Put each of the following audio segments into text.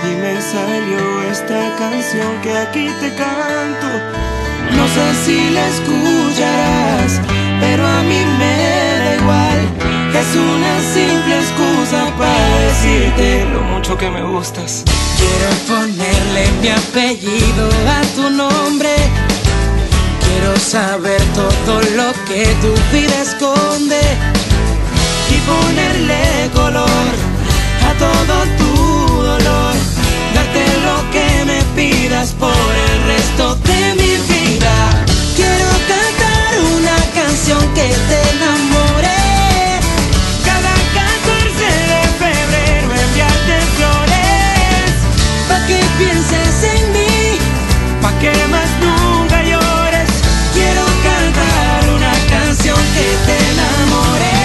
y me salió esta canción que aquí te canto. No sé si la escucharás, pero a mí me da igual. Es una simple excusa para decirte lo mucho que me gustas. Quiero ponerle mi apellido a tu nombre. Quiero saber todo lo que tu vida esconde y ponerle color a todo tu dolor. Darte lo que me pidas por el resto de mi vida. Quiero cantar una canción que te enamore. Cada 14 de febrero enviarte flores, Pa' que pienses en mí, pa' que más nunca llores. Quiero cantar una canción que te enamore.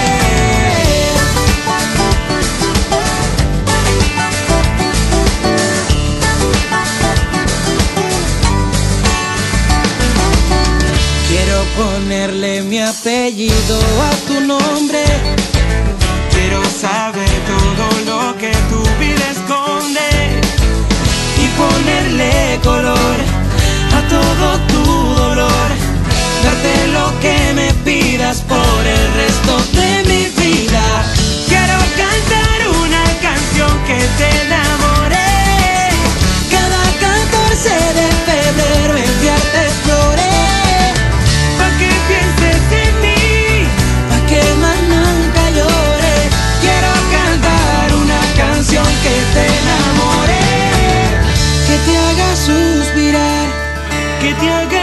quiero ponerle mi apellido a tu nombre. Quiero saber todo lo que tu vida esconde y ponerle color a todo tu dolor. Darte lo que me pidas por el resto de mi vida. Quiero cantar una canción que te enamore. Cada 14 de febrero enviarte flores, Pa' que pienses en mí, pa' que más nunca llores. quiero cantar una canción que te enamore, Que te haga suspirar, que te haga